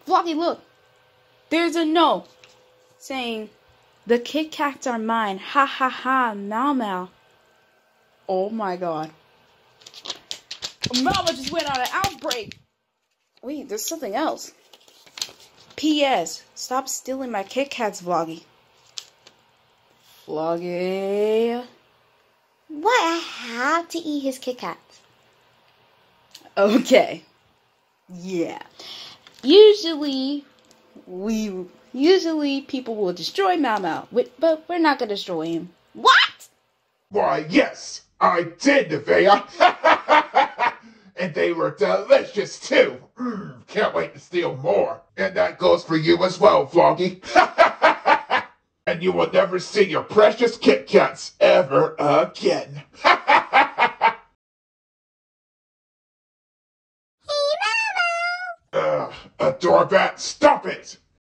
Vloggy, look. There's a note saying, "The Kit Kats are mine. Ha ha ha, Mao Mao." Oh my god. Mama just went on an outbreak. Wait, there's something else. P.S. Stop stealing my Kit Kats, Vloggy. Vloggy. What? I have to eat his Kit Kats. Okay. Yeah. Usually people will destroy Mao Mao, but we're not gonna destroy him. What? Why, yes, I did, Nevaeh. And they were delicious, too. Can't wait to steal more. And that goes for you as well, Vloggy. And you will never see your precious Kit Kats ever again. A doorbat, stop it!